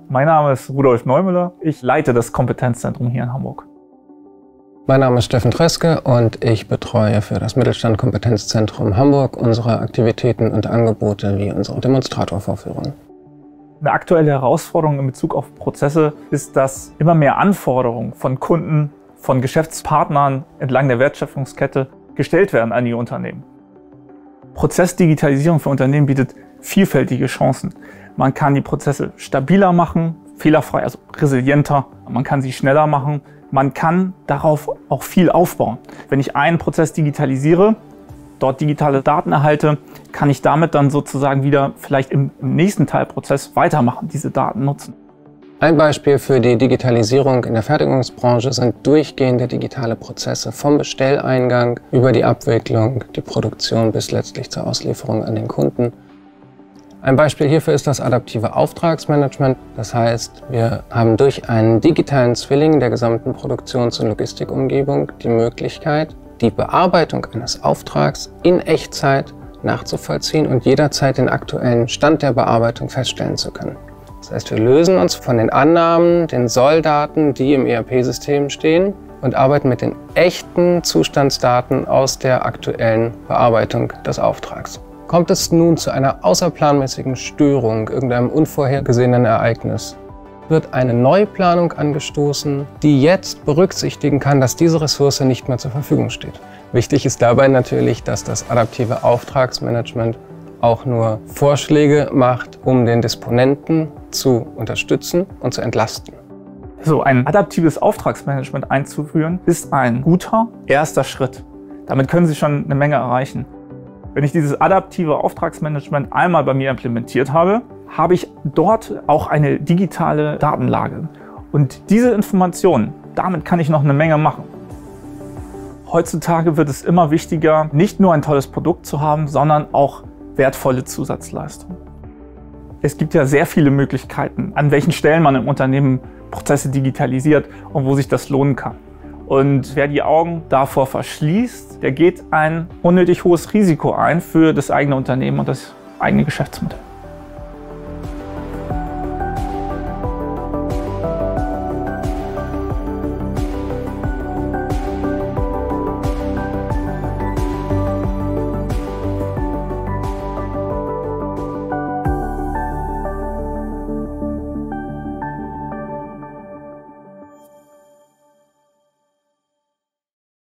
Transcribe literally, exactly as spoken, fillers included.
Mein Name ist Rudolf Neumüller. Ich leite das Kompetenzzentrum hier in Hamburg. Mein Name ist Steffen Treske und ich betreue für das Mittelstand Kompetenzzentrum Hamburg unsere Aktivitäten und Angebote wie unsere Demonstratorvorführungen. Eine aktuelle Herausforderung in Bezug auf Prozesse ist, dass immer mehr Anforderungen von Kunden, von Geschäftspartnern entlang der Wertschöpfungskette gestellt werden an die Unternehmen. Prozessdigitalisierung für Unternehmen bietet vielfältige Chancen. Man kann die Prozesse stabiler machen, fehlerfrei, also resilienter. Man kann sie schneller machen. Man kann darauf auch viel aufbauen. Wenn ich einen Prozess digitalisiere, dort digitale Daten erhalte, kann ich damit dann sozusagen wieder vielleicht im nächsten Teilprozess weitermachen, diese Daten nutzen. Ein Beispiel für die Digitalisierung in der Fertigungsbranche sind durchgehende digitale Prozesse vom Bestelleingang über die Abwicklung, die Produktion bis letztlich zur Auslieferung an den Kunden. Ein Beispiel hierfür ist das adaptive Auftragsmanagement. Das heißt, wir haben durch einen digitalen Zwilling der gesamten Produktions- und Logistikumgebung die Möglichkeit, die Bearbeitung eines Auftrags in Echtzeit nachzuvollziehen und jederzeit den aktuellen Stand der Bearbeitung feststellen zu können. Das heißt, wir lösen uns von den Annahmen, den Solldaten, die im E R P-System stehen, und arbeiten mit den echten Zustandsdaten aus der aktuellen Bearbeitung des Auftrags. Kommt es nun zu einer außerplanmäßigen Störung, irgendeinem unvorhergesehenen Ereignis, wird eine Neuplanung angestoßen, die jetzt berücksichtigen kann, dass diese Ressource nicht mehr zur Verfügung steht. Wichtig ist dabei natürlich, dass das adaptive Auftragsmanagement auch nur Vorschläge macht, um den Disponenten zu unterstützen und zu entlasten. So ein adaptives Auftragsmanagement einzuführen, ist ein guter erster Schritt. Damit können Sie schon eine Menge erreichen. Wenn ich dieses adaptive Auftragsmanagement einmal bei mir implementiert habe, habe ich dort auch eine digitale Datenlage. Und diese Informationen, damit kann ich noch eine Menge machen. Heutzutage wird es immer wichtiger, nicht nur ein tolles Produkt zu haben, sondern auch wertvolle Zusatzleistungen. Es gibt ja sehr viele Möglichkeiten, an welchen Stellen man im Unternehmen Prozesse digitalisiert und wo sich das lohnen kann. Und wer die Augen davor verschließt, der geht ein unnötig hohes Risiko ein für das eigene Unternehmen und das eigene Geschäftsmodell.